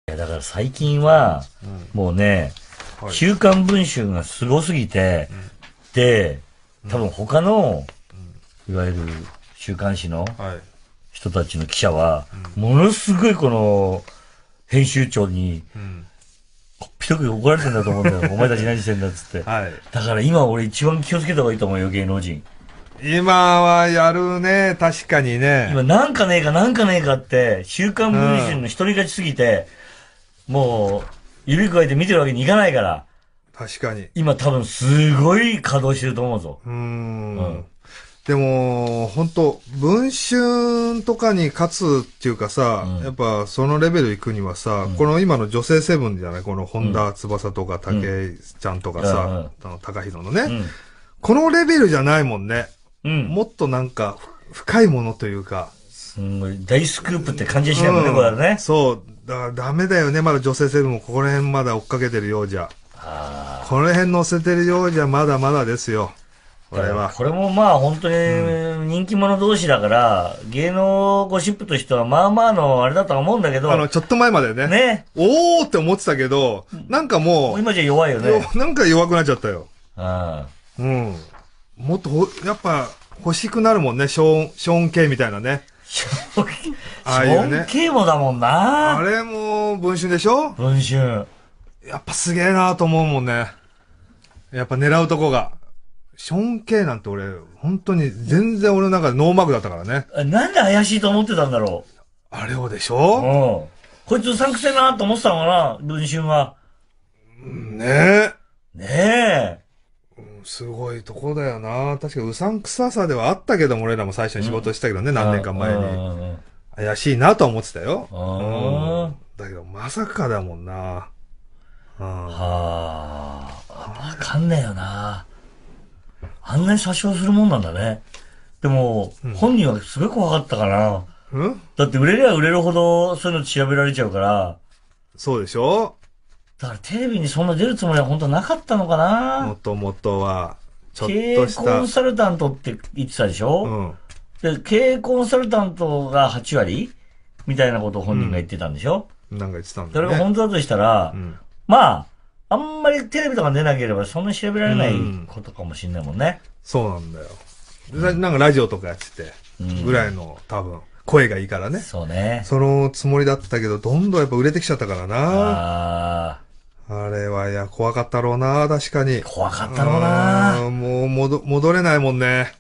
いや、だから最近は、もうね、週刊文春がすごすぎて、で、多分他の、いわゆる週刊誌の人たちの記者は、ものすごいこの、編集長に、ひどく怒られてんだと思うんだよ。お前たち何してんだっつって。だから今俺一番気をつけた方がいいと思うよ、芸能人。 今はやるね、確かにね。 今なんかねえかなんかねえかって、週刊文春の一人勝ちすぎて、もう、指くわえて見てるわけにいかないから。 確かに。 今多分すごい稼働してると思うぞ。 でも、本当文春とかに勝つっていうかさ、やっぱそのレベル行くにはさ、この今の女性セブンじゃない、この本田翼とか武井ちゃんとかさ、高弘のね、このレベルじゃないもんね。もっとなんか深いものというか。 大スクープって感じしないもんね、これね。 そう。だからダメだよね、まだ女性セブンもここら辺まだ追っかけてるようじゃ。この辺乗せてるようじゃまだまだですよ。これは。 これもまあ本当に人気者同士だから、芸能ゴシップとしてはまあまあのあれだとは思うんだけど。 ちょっと前までね。 ね。 おーって思ってたけど、なんかもう。 今じゃ弱いよね。 なんか弱くなっちゃったよ。もっとやっぱ欲しくなるもんね、ショーン・ケイみたいなね。 ショーン・ケイもだもんな。 あれも文春でしょ？ 文春。 やっぱすげえなと思うもんね。やっぱ狙うとこが。ショーン・ケイなんて俺、本当に全然俺の中でノーマークだったからね。 なんで怪しいと思ってたんだろう。 あれをでしょ？ こいつうさんくせえなと思ってたのかな、文春は。 ねえ。ねえ。すごいとこだよな。確かうさんくささではあったけども、俺らも最初に仕事したけどね、何年か前に。怪しいなとは思ってたよ。だけどまさかだもんな。 わかんねえよな。あんなに詐称するもんなんだね。でも、本人はすごい怖かったかな。だって売れりゃ売れるほどそういうの調べられちゃうから。 そうでしょ？ だからテレビにそんな出るつもりは本当なかったのかな。 もともとは、 ちょっとした。経営コンサルタントって言ってたでしょ？で、経営コンサルタントが8割みたいなことを本人が言ってたんでしょ？ なんか言ってたんだね。 それが本当だとしたら、まあ、あんまりテレビとか出なければそんなに調べられないことかもしんないもんね。 そうなんだよ。なんかラジオとかやってて、ぐらいの多分、声がいいからね。 そうね。 そのつもりだったけど、どんどんやっぱ売れてきちゃったからな。あれは、いや、怖かったろうな、確かに。 怖かったろうな。 もう戻れないもんね。